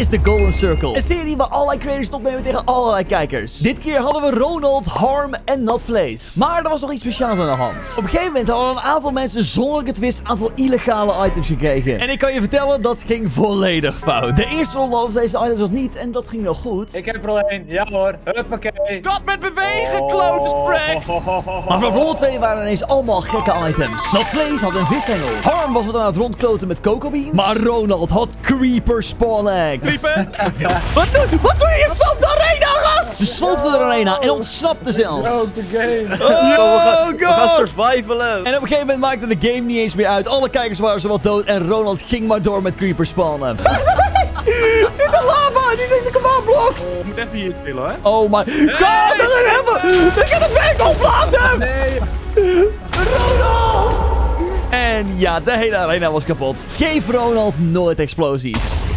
is de Golden Circle. Een serie waar allerlei creators het opnemen tegen allerlei kijkers. Dit keer hadden we Ronald, Harm en Natvlees. Maar er was nog iets speciaals aan de hand. Op een gegeven moment hadden een aantal mensen zonder een twist een aantal illegale items gekregen. En ik kan je vertellen, dat ging volledig fout. De eerste ronde hadden deze items nog niet en dat ging nog goed. Ik heb er al één. Ja hoor. Huppakee. Stop met bewegen, klote sprek. Maar van ronde 2 waren ineens allemaal gekke items. Natvlees had een vishengel. Harm was wat aan het rondkloten met cocoa beans. Maar Ronald had creeper spawn eggs. Creeper? Wat doe je? Je sloopt de arena, gast! Ze sloopte de arena en ontsnapte zelfs. Ook de game. We gaan survivalen. En op een gegeven moment maakte de game niet eens meer uit. Alle kijkers waren zowel dood en Ronald ging maar door met creeper spawnen. Niet de lava, niet de command blocks. Ik moet even hier chillen, hè. Oh my god, dat is heel veel. Ik kan het werk opblazen. Nee. Ronald! En ja, de hele arena was kapot. Geef Ronald nooit explosies.